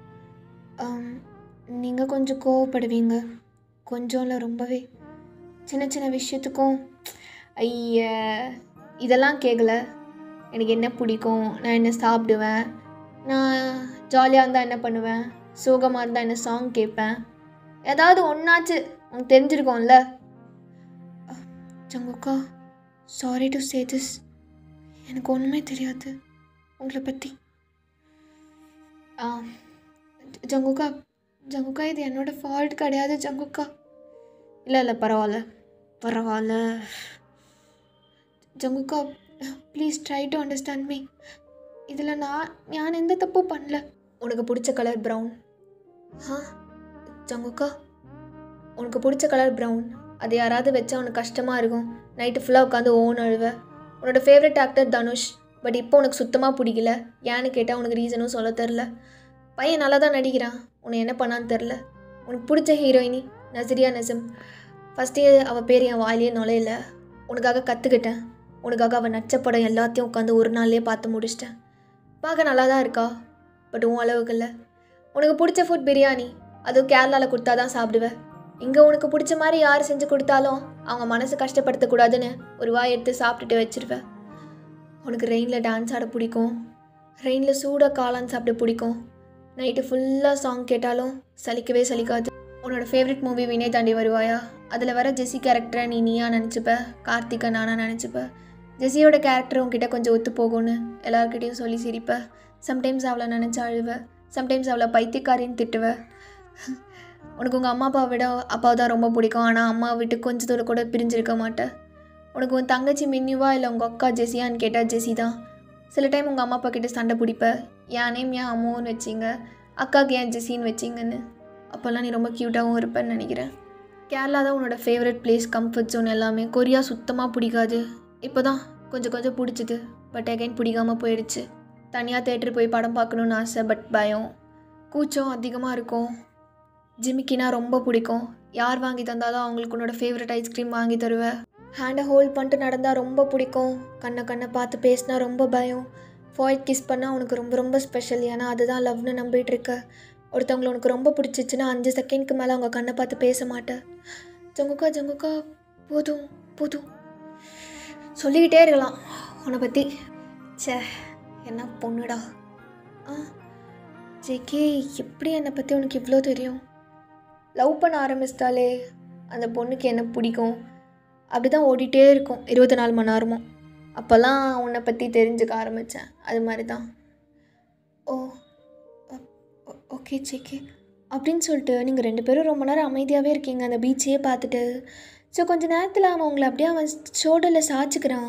நீங்கள் கொஞ்சம் கோவப்படுவீங்க, கொஞ்சம் இல்லை ரொம்பவே. சின்ன சின்ன விஷயத்துக்கும் ஐய இதெல்லாம் கேட்கல. எனக்கு என்ன பிடிக்கும், நான் என்ன சாப்பிடுவேன், நான் ஜாலியாக இருந்தால் என்ன பண்ணுவேன், சோகமாக இருந்தால் என்ன சாங் கேட்பேன், ஏதாவது ஒன்றாச்சு உனக்கு தெரிஞ்சிருக்கோம்ல. ஜங்குக்கா, சாரி டு சே திஸ், எனக்கு ஒன்றுமே தெரியாது உங்களை பற்றி. ஆ ஜங்குக்கா, ஜங்குக்கா இது என்னோடய ஃபால்ட் கிடையாது ஜங்குக்கா. இல்லை இல்லை பரவாயில்ல பரவாயில்ல ஜங்குக்கா, please try to understand me. இதில் நான் நான் எந்த தப்பும் பண்ணல. உனக்கு பிடிச்ச கலர் ப்ரௌன். ஆ ஜங்குக்கா, உனக்கு பிடிச்ச கலர் ப்ரௌன், அது யாராவது வச்சா உனக்கு கஷ்டமாக இருக்கும், நைட்டு ஃபுல்லாக உட்காந்து ஓன் அழுவ. உன்னோட ஃபேவரட் ஆக்டர் தனுஷ், பட் இப்போ உனக்கு சுத்தமாக பிடிக்கல. ஏன்னு கேட்டால் உனக்கு ரீசனும் சொல்ல தெரில. பையன் நல்லா தான் நடிக்கிறான், உன்னை என்ன பண்ணான்னு தெரில. உனக்கு பிடிச்ச ஹீரோயினி நஸ்ரியா நசீம், ஃபஸ்ட்டே அவள் பேர் என் வாயிலே நுழையில. உனக்காக கற்றுக்கிட்டேன், உனக்காக அவள் நச்ச படம் எல்லாத்தையும் உட்காந்து ஒரு நாள்லேயே பார்த்து முடிச்சிட்டேன். பார்க்க நல்லா தான் இருக்கா, பட் உன் அளவுக்கு இல்லை. உனக்கு பிடிச்ச ஃபுட் பிரியாணி, அதுவும் கேரளாவில் கொடுத்தா தான் சாப்பிடுவேன். இங்கே உனக்கு பிடிச்ச மாதிரி யார் செஞ்சு கொடுத்தாலும் அவங்க மனசு கஷ்டப்படுத்தக்கூடாதுன்னு ஒரு வாய் எடுத்து சாப்பிட்டுட்டு வச்சுருவேன். உனக்கு ரெயினில் டான்ஸ் ஆட பிடிக்கும், ரெயினில் சூடாக காளான் சாப்பிட பிடிக்கும். நைட்டு ஃபுல்லாக சாங் கேட்டாலும் சலிக்கவே சலிக்காது. உன்னோட ஃபேவரட் மூவி வினய் தாண்டி வருவாயா, அதில் வர ஜெஸி கேரக்டரை நீ நீயா நினச்சிப்ப, கார்த்திகா நானா நினச்சிப்ப. ஜெஸியோட கேரக்டர் உங்ககிட்ட கொஞ்சம் ஒத்து போகும்னு எல்லாருக்கிட்டையும் சொல்லி சிரிப்ப. சம்டைம்ஸ் அவளை நினச்சி அழுவ, சம்டைம்ஸ் அவளை பைத்தியக்காரின்னு திட்டுவ. உனக்கு உங்கள் அம்மா அப்பாவை விட அப்பாவை தான் ரொம்ப பிடிக்கும், ஆனால் அம்மா விட்டு கொஞ்சம் தூரம் கூட பிரிஞ்சிருக்க மாட்டேன். உனக்கு உன் தங்கச்சி மின்னுவா இல்லை உங்கள் அக்கா ஜெஸியான்னு கேட்டால் ஜெஸி தான். சில டைம் உங்கள் அம்மா அப்பா கிட்டே சண்டை பிடிப்ப, என் நேம் ஏன் அம்மான்னு வச்சிங்க, அக்காவுக்கு ஏன் ஜெசின்னு வச்சிங்கன்னு. அப்போல்லாம் நீ ரொம்ப க்யூட்டாகவும் இருப்பேன்னு நினைக்கிறேன். கேரளா தான் உன்னோட ஃபேவரட் பிளேஸ், கம்ஃபர்ட் ஜோன் எல்லாமே. கொரியா சுத்தமாக பிடிக்காது. இப்போ தான் கொஞ்சம் கொஞ்சம் பிடிச்சிது, பட் அகைன் பிடிக்காமல் போயிடுச்சு. தனியாக தேட்டர் போய் படம் பார்க்கணுன்னு ஆசை, பட் பயம், கூச்சம் அதிகமாக இருக்கும். ஜிமிக்கினா ரொம்ப பிடிக்கும். யார் வாங்கி தந்தாலும் அவங்களுக்கு உன்னோட ஃபேவரட் ஐஸ்கிரீம் வாங்கி தருவேன். ஹேண்டை ஹோல்ட் பண்ணிட்டு நடந்தால் ரொம்ப பிடிக்கும். கண்ணை கண்ணை பார்த்து பேசினா ரொம்ப பயம். ஃபாய்ட் கிஸ் பண்ணால் உனக்கு ரொம்ப ரொம்ப ஸ்பெஷல், ஏன்னா அதுதான் லவ்னு நம்பிட்டு இருக்க. ஒருத்தவங்களை உனக்கு ரொம்ப பிடிச்சிச்சின்னா அஞ்சு செகண்ட்க்கு மேலே அவங்க கண்ணை பார்த்து பேச மாட்டேன். ஜங்குக்கா ஜங்குக்கா போதும் போதும் சொல்லிக்கிட்டே இருக்கலாம் உன்னை பற்றி. சே என்ன பொண்ணுடா. ஆ ஜேகே, எப்படி என்னை பற்றி உனக்கு இவ்வளோ தெரியும்? லவ் பண்ண ஆரம்பிச்சிட்டாலே அந்த பொண்ணுக்கு என்ன பிடிக்கும் அப்படி தான் ஓடிட்டே இருக்கும் இருபத்தி நாலு மணி நேரமும். அப்போல்லாம் உன்னை பற்றி தெரிஞ்சுக்க ஆரம்பித்தேன். அது மாதிரி தான். ஓ ஓகே ஜேகே அப்படின்னு சொல்லிட்டு நீங்கள் ரெண்டு பேரும் ரொம்ப நேரம் அமைதியாகவே இருக்கீங்க அந்த பீச்சையே பார்த்துட்டு. ஸோ கொஞ்சம் நேரத்தில் அவன் உங்களை அப்படியே அவன் ஷோல்டரில் சாய்ச்சிக்கிறான்.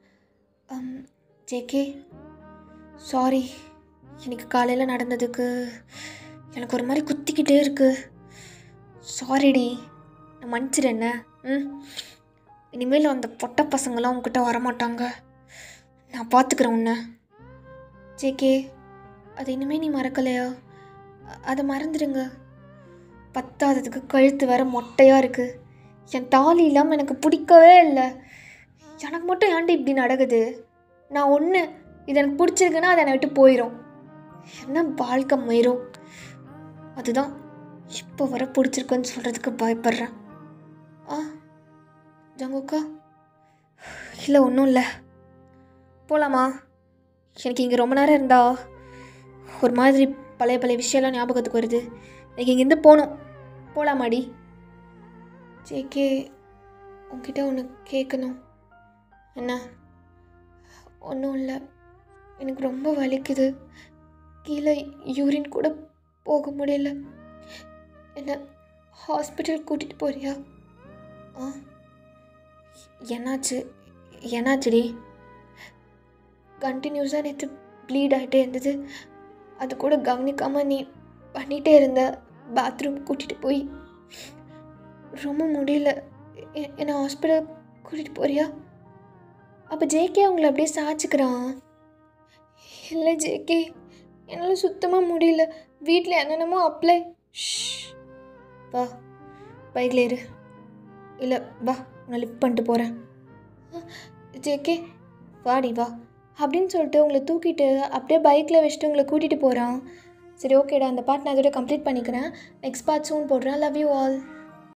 ஜேகே சாரி, எனக்கு காலையில் நடந்ததுக்கு எனக்கு ஒரு மாதிரி குத்திக்கிட்டே இருக்குது. சாரிடி, நான் மன்னிச்சிடுறேன்ன. ம் இனிமேல் அந்த பொட்ட பசங்களாம் உங்ககிட்ட வரமாட்டாங்க. நான் பார்த்துக்கிறேன் உன்னை. ஜேகே, அது இனிமேல் நீ மறக்கலையா? அதை மறந்துடுங்க. பத்தாததுக்கு கழுத்து வேற மொட்டையாக இருக்குது. என் தாலி இல்லாமல் எனக்கு பிடிக்கவே இல்லை. எனக்கு மட்டும் ஏன்டி இப்படி நடக்குது? நான் ஒன்று இது எனக்கு பிடிச்சிருக்குன்னா அதை என்னை விட்டு போயிடும். என்ன வாழ்க்கை மயிரும். அதுதான் இப்போ வர பிடிச்சிருக்குன்னு சொல்கிறதுக்கு பயப்படுறேன். ஆ ஜங்குக்கா, இல்லை ஒன்றும் இல்லை. போகலாமா? எனக்கு இங்கே ரொம்ப நேரம் இருந்தா ஒரு மாதிரி பழைய பழைய விஷயம்லாம் ஞாபகத்துக்கு வருது. எனக்கு இங்கேருந்து போகணும். போகலாமாடி? ஜேகே, உங்ககிட்ட ஒன்று கேட்கணும். என்ன? ஒன்றும் இல்லை, எனக்கு ரொம்ப வலிக்குது. கீழே யூரின் கூட போக முடியல. என்ன ஹாஸ்பிட்டல் கூட்டிகிட்டு போறியா? ஆ என்னாச்சு? என்னாச்சுடி? கண்டினியூஸாக நேற்று ப்ளீட் ஆகிட்டே இருந்தது. அது கூட கவனிக்காமல் நீ பண்ணிகிட்டே இருந்த. பாத்ரூம் கூட்டிகிட்டு போய் ரொம்ப முடியல. என்னை ஹாஸ்பிட்டல் கூட்டிகிட்டு போறியா? அப்போ ஜேகே அவங்கள அப்படியே சாய்ச்சிக்கிறான். இல்லை ஜேகே, என்னால் சுத்தமாக முடியல. வீட்டில் என்னென்னமோ அப்ளை. வா பைக்கில் இரு. இல்லை வா, நான் லிஃப்ட் பண்ணிட்டு போகிறேன். ஜேகே வாடி வா அப்படின்னு சொல்லிட்டு உங்களை தூக்கிட்டு அப்படியே பைக்கில் வச்சுட்டு உங்களை கூட்டிகிட்டு போகிறான். சரி ஓகேடா, அந்த பார்ட் நான் இதோட கம்ப்ளீட் பண்ணிக்கிறேன். நெக்ஸ்ட் பார்ட் சூன் போடுறேன். Love you all.